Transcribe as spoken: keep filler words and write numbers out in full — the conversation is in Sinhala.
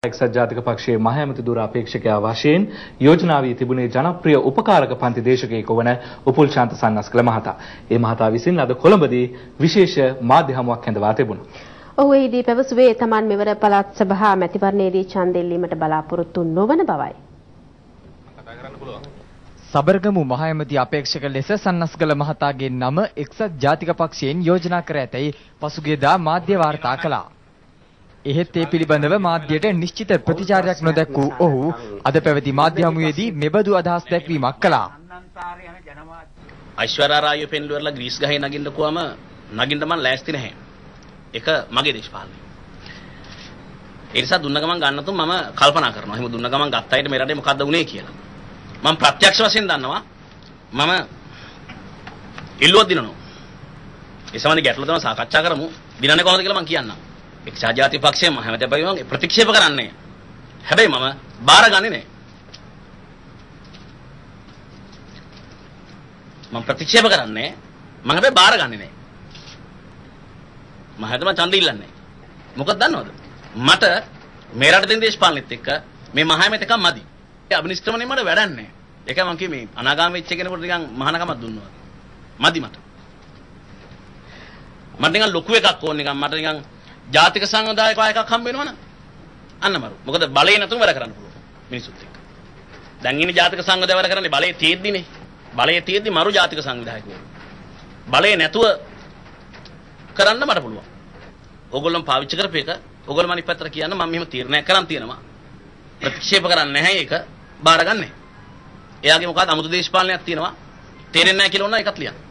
එක්සත් ජාතික පක්ෂයේ මහ ඇමති ධුර අපේක්ෂකයා වශයෙන් යෝජනා වී තිබුණේ ජනප්‍රිය උපකාරක පන්ති දේශකයෙකු වන උපුල් ශාන්ත සන්නස්කල මහතා. ඒ මහතා විසින් අද කොළඹදී විශේෂ මාධ්‍ය හමුවක් හැඳවා තිබුණා. ඔහු එහිදී පැවසුවේ තමන් මෙවර පළාත් සභා මැතිවරණයේදී ඡන්දය එල්ලීමට බලාපොරොත්තු නොවන බවයි. සබරගමු මහ ඇමති අපේක්ෂක ලෙස සන්නස්ගල මහතාගේ නම එක්සත් ජාතික පක්ෂයෙන් යෝජනා කර ඇතැයි පසුගියදා මාධ්‍ය වාර්තා කළා. එහෙත් ඒ පිළිබඳව මාධ්‍යයට නිශ්චිත ප්‍රතිචාරයක් නොදැක් වූ ඔහු අද පැවති මාධ්‍ය හමුවේදී මෙබඳු අදහස් දැක්වීමක් කළා. ඓශ්වර්යා රාය පෙන්වලා ග්‍රීස් ගහේ නගින්න කොවම නගින්න මම ලෑස්ති නැහැ. ඒක මගේ දේශපාලනය. ඒ නිසා දුන්න ගමන් ගන්න තුන් මම කල්පනා කරනවා. එහෙම දුන්න ගමන් ගත්ත අයට මේ රටේ මොකද්ද වුනේ කියලා. මම ප්‍රත්‍යක්ෂ වශයෙන් දන්නවා. මම ඉල්ලුවක් දිනනවා. ඒ සම්බන්ධ ගැටලු තමයි සාකච්ඡා කරමු. දිනන්නේ කොහොමද කියලා මම කියන්නම්. එක්සත් ජාතික පක්ෂය මම හැමදාම මම ප්‍රතික්ෂේප කරන්නේ. හැබැයි මම බාරගන්නේ නැහැ. මම ප්‍රතික්ෂේප කරන්නේ මම හැබැයි බාරගන්නේ නැහැ. මම හැදම ඡන්ද ඉල්ලන්නේ. මොකද දන්නවද? මට මේ රට දෙන දේශපාලනෙත් එක්ක මේ මහාමෙත් එකක් මදි. ඒ අබිනිෂ්ක්‍රමණය මට වැඩක් නැහැ. ඒකයි මම කිව්වේ මේ අනාගාමී වෙච්ච කෙනෙකුට නිකන් මහානකමක් දුන්නවා. මදි මට. මට නිකන් ලොකු එකක් ඕන නිකන් මට නිකන් ජාතික සංවිධායක එකක් හම්බ වෙනවනම් අන්න මරු. මොකද බලේ නැතුව වැඩ කරන්න පුළුවන් මිනිසුත් එක්ක. දැන් ඉන්නේ ජාතික සංවිධායක වැඩ කරන්නේ බලේ තියෙද්දිනේ. බලේ තියෙද්දි මරු ජාතික සංවිධායකවරු. බලේ නැතුව කරන්න මට පුළුවන්. ඕගොල්ලෝ පාවිච්චි කරපේක ඕගොල්ලෝ මනිත් පැත්තට කියන්න මම මෙහෙම තීරණයක් කරන් තියෙනවා. ප්‍රතික්ෂේප කරන්නේ නැහැ ඒක බාරගන්නේ. එයාගේ මොකක්ද අමුතු දේශපාලනයක් තියෙනවා. තේරෙන්නේ නැහැ කියලා ඕන එකක් ලියන්න.